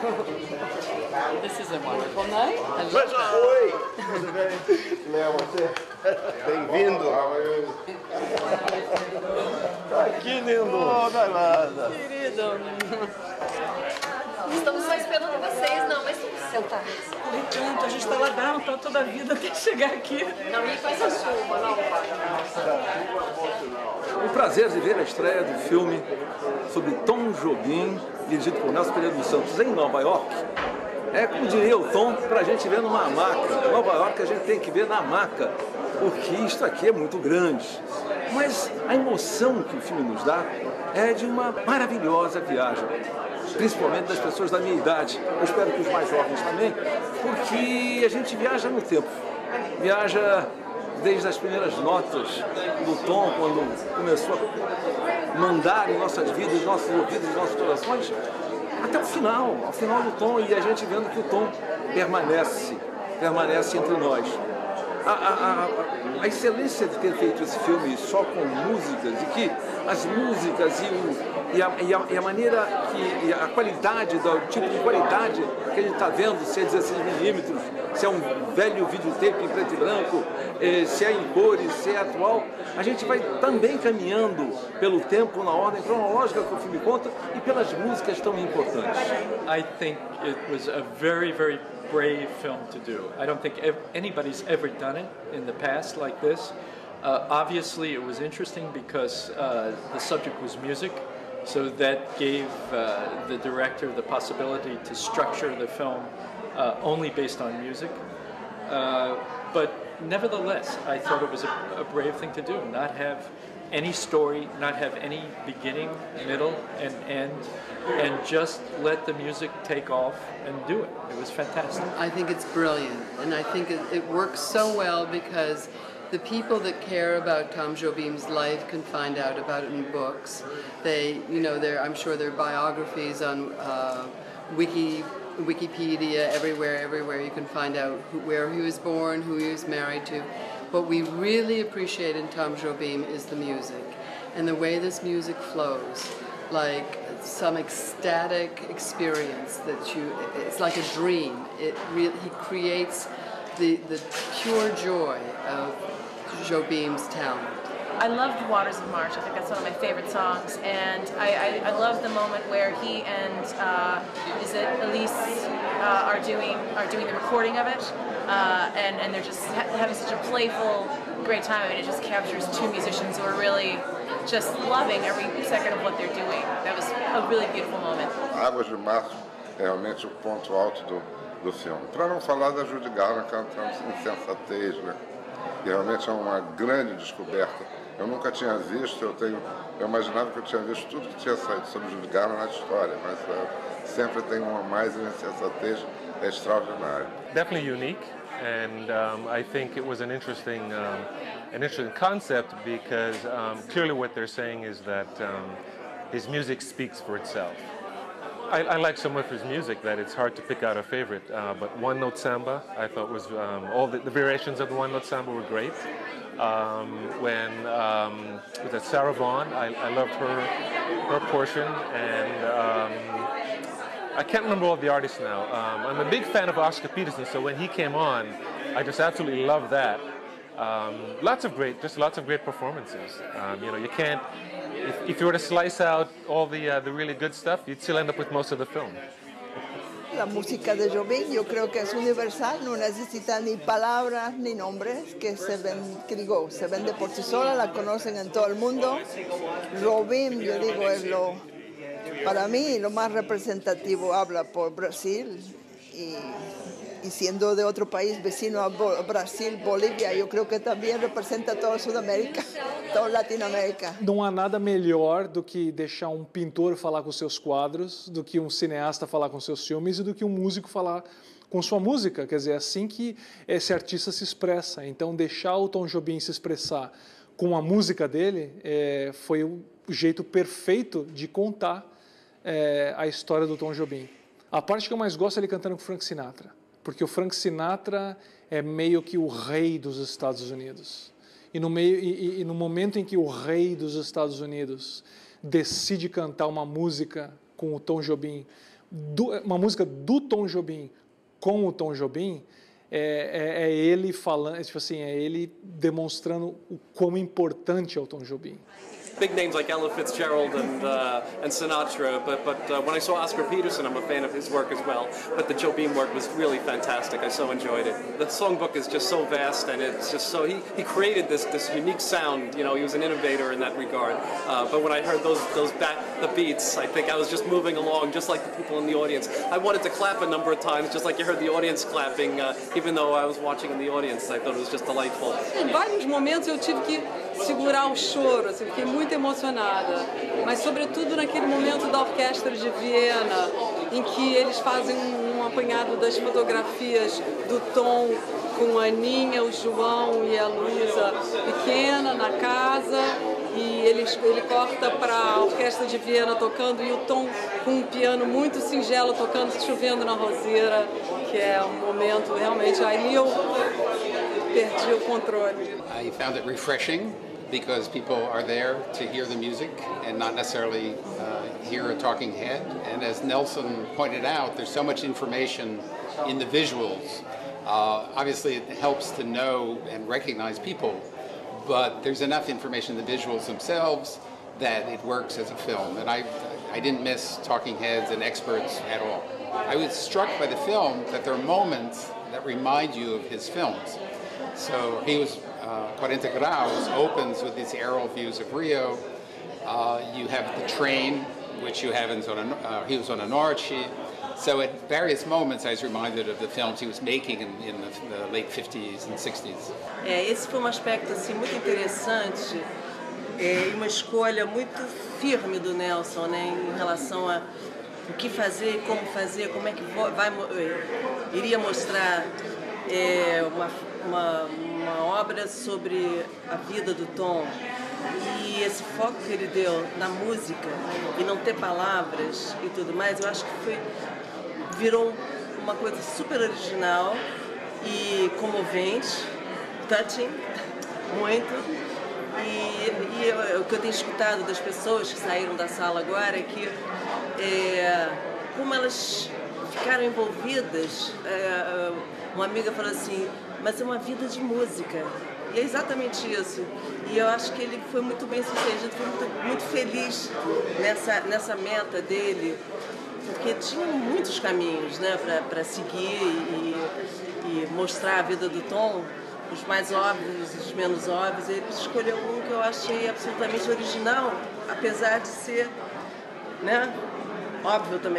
This is a wonderful night. Oi! Tudo bem? Léo, você? Bem-vindo! Que lindo! Oh, não é nada! Querido. Estamos só esperando vocês, não, mas sentar. Enquanto a gente está lá dentro toda a vida até chegar aqui. Não me faz a sua, não. O prazer de ver a estreia do filme sobre Tom Jobim, dirigido por Nelson Pereira dos Santos, em Nova York. É como diria o Tom, para a gente ver numa maca. Nova York a gente tem que ver na maca, porque isto aqui é muito grande. Mas a emoção que o filme nos dá é de uma maravilhosa viagem, principalmente das pessoas da minha idade. Eu espero que os mais jovens também, porque a gente viaja no tempo. Viaja desde as primeiras notas do Tom, quando começou a mandar em nossas vidas, em nossos ouvidos, em nossos corações, até o final, ao final do Tom, e a gente vendo que o Tom permanece entre nós. A excelência de ter feito esse filme só com músicas, e que as músicas e a maneira que a qualidade, o tipo de qualidade que a gente está vendo, se é 16mm, se é um velho videotape em preto e branco, se é em cores, se é atual, a gente vai também caminhando pelo tempo, na ordem cronológica que o filme conta e pelas músicas tão importantes. I think it was a very, very brave film to do. I don't think anybody's ever done it in the past like this. Obviously, it was interesting because the subject was music, so that gave the director the possibility to structure the film only based on music. But nevertheless, I thought it was a brave thing to do, not have any story, not have any beginning, middle, and end, and just let the music take off and do it. It was fantastic. I think it's brilliant, and I think it works so well because the people that care about Tom Jobim's life can find out about it in books. I'm sure there are biographies on Wikipedia, everywhere you can find out where he was born, who he was married to. What we really appreciate in Tom Jobim is the music, and the way this music flows, like some ecstatic experience it's like a dream. He creates the pure joy of Jobim's talent. I loved Waters of March. I think that's one of my favorite songs, and I love the moment where he and is it Elise are doing the recording of it, and they're just having such a playful, great time. I mean, it just captures two musicians who are really just loving every second of what they're doing. That was a really beautiful moment. Águas de Março é realmente o ponto alto do filme. Para não falar da Judy Garland cantando Insensatez, né? Que realmente é uma grande descoberta. Eu nunca tinha visto, eu imaginava que eu tinha visto tudo que tinha saído sobre Judy Garland na história, mas sempre tem uma mais Insensatez, é extraordinário. Definitely unique, and I think it was an interesting concept because clearly what they're saying is that his music speaks for itself. I like so much of his music that it's hard to pick out a favorite, but One Note Samba I thought was, all the variations of the One Note Samba were great. When with that Sarah Vaughan, I loved her portion, and I can't remember all the artists now. I'm a big fan of Oscar Peterson, so when he came on, I just absolutely loved that. Lots of great performances. You can't. If you were to slice out all the really good stuff, you'd still end up with most of the film. La música de Jobim yo creo que es universal, no necesita ni palabras ni nombres, que se vende por sí sola, la conocen en todo el mundo. Jobim, yo digo, es para mí lo más representativo, habla por Brasil y siendo de otro país vecino a Brasil, Bolívia, eu creio que também representa toda a Sudamérica, toda a Latinoamérica. Não há nada melhor do que deixar um pintor falar com seus quadros, do que um cineasta falar com seus filmes e do que um músico falar com sua música. Quer dizer, é assim que esse artista se expressa. Então, deixar o Tom Jobim se expressar com a música dele foi o jeito perfeito de contar a história do Tom Jobim. A parte que eu mais gosto é ele cantando com Frank Sinatra. Porque o Frank Sinatra é meio que o rei dos Estados Unidos. E no momento em que o rei dos Estados Unidos decide cantar uma música com o Tom Jobim, uma música do Tom Jobim com o Tom Jobim, é ele falando, tipo assim, é ele demonstrando o quão importante é o Tom Jobim. Big names like Ella Fitzgerald and Sinatra, but when I saw Oscar Peterson, I'm a fan of his work as well. But the Jobim work was really fantastic. I so enjoyed it. The songbook is just so vast, and it's just so he created this unique sound. You know, he was an innovator in that regard. But when I heard the beats, I think I was just moving along, just like the people in the audience. I wanted to clap a number of times, just like you heard the audience clapping, even though I was watching in the audience. I thought it was just delightful. Em vários momentos eu tive que segurar o choro, assim, fiquei muito emocionada, mas sobretudo naquele momento da Orquestra de Viena, em que eles fazem um apanhado das fotografias do Tom com a Aninha, o João e a Luísa pequena na casa, e ele corta para a Orquestra de Viena tocando e o Tom com um piano muito singelo tocando Chovendo na Roseira, que é um momento realmente, ali eu perdi o controle. I found it refreshing because people are there to hear the music and not necessarily hear a talking head. And as Nelson pointed out, there's so much information in the visuals. Obviously, it helps to know and recognize people, but there's enough information in the visuals themselves that it works as a film. And I didn't miss talking heads and experts at all. I was struck by the film that there are moments that remind you of his films. So he was 40 Graus opens with these aerial views of Rio. You have the train, which you have in he was on a Norte. So at various moments I was reminded of the films he was making in the late 50s and 60s. Esse foi um aspecto assim, muito interessante e uma escolha muito firme do Nelson, né, em relação a o que fazer, como é que iria mostrar uma obra sobre a vida do Tom, e esse foco que ele deu na música e não ter palavras e tudo mais, eu acho que virou uma coisa super original e comovente, touching, muito. E o que eu tenho escutado das pessoas que saíram da sala agora é que como elas ficaram envolvidas, uma amiga falou assim, mas é uma vida de música. E é exatamente isso. E eu acho que ele foi muito bem sucedido, foi muito feliz nessa meta dele, porque tinha muitos caminhos, né, para seguir e mostrar a vida do Tom, os mais óbvios, os menos óbvios. Ele escolheu um que eu achei absolutamente original, apesar de ser, né, óbvio também.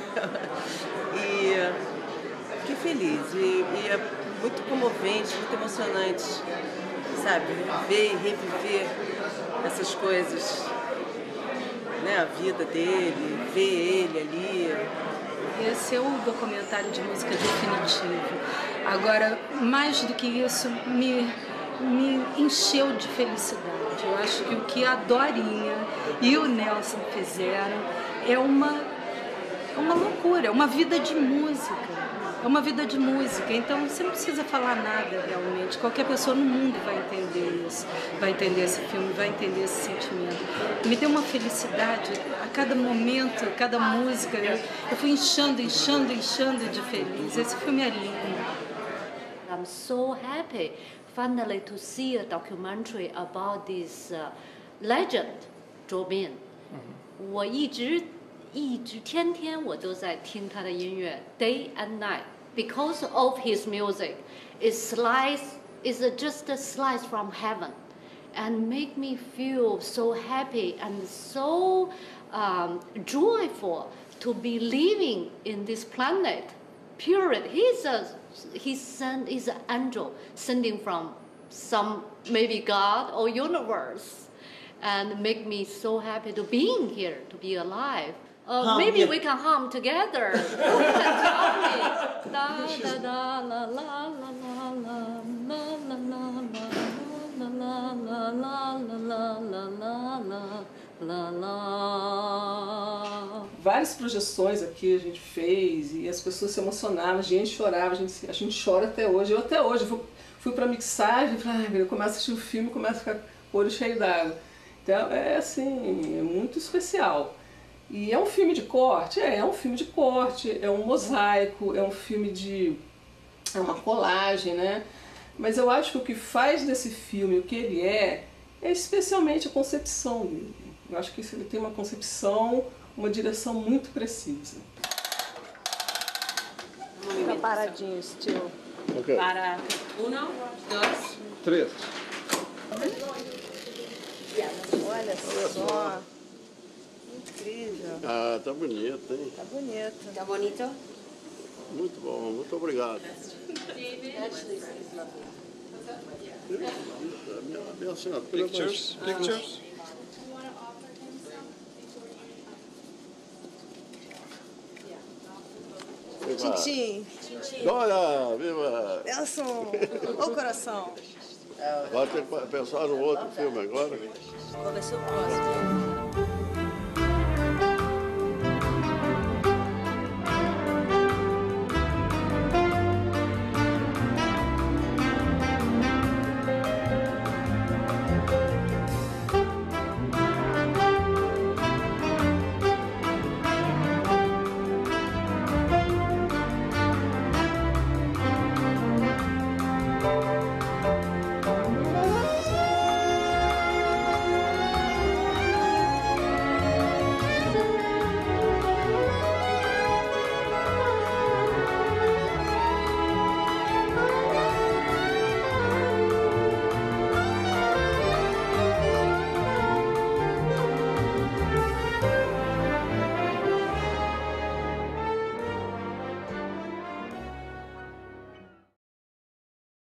E fiquei feliz. E é muito comovente, muito emocionante, sabe? Ver e reviver essas coisas, né? A vida dele, ver ele ali. Esse é o documentário de música definitivo. Agora, mais do que isso, me encheu de felicidade. Eu acho que o que a Dorinha e o Nelson fizeram é uma loucura, é uma vida de música. É uma vida de música, então você não precisa falar nada realmente. Qualquer pessoa no mundo vai entender isso, vai entender esse filme, vai entender esse sentimento. Me deu uma felicidade a cada momento, a cada música. Eu fui inchando de feliz. Esse filme é lindo. I'm so happy finally to see a documentary about this legend, Jobim. 我一直天天我都在听他的音乐 day and night because of his music. It's just a slice from heaven and make me feel so happy and so joyful to be living in this planet. Period. He's an angel sending from some maybe God or universe, and make me so happy to being here, to be alive. Maybe we can hum together. Who can tell me? Da da da la la la la la la la la la la la la la la. Várias projeções aqui a gente fez e as pessoas se emocionavam, a gente chorava, a gente chora até hoje. Eu até hoje fui pra mixagem, eu começo a assistir o filme e começo a ficar com o olho cheio d'água. Então é assim, é muito especial. E é um filme de corte? É um filme de corte, é um mosaico, é um filme de... é uma colagem, né? Mas eu acho que o que faz desse filme o que ele é especialmente a concepção dele. Eu acho que ele tem uma concepção, uma direção muito precisa. Fica paradinho, estilo. Ok. Para 1, 2, 3. Olha só. Incrível. Ah, tá bonito, hein? Tá bonito. Tá bonito? Muito bom, muito obrigado. Minha assinatura. Pictures? Pictures? Tintim. Dora, viva! Nelson, ô coração. Vai ter que pensar no outro filme agora. Qual vai ser o próximo?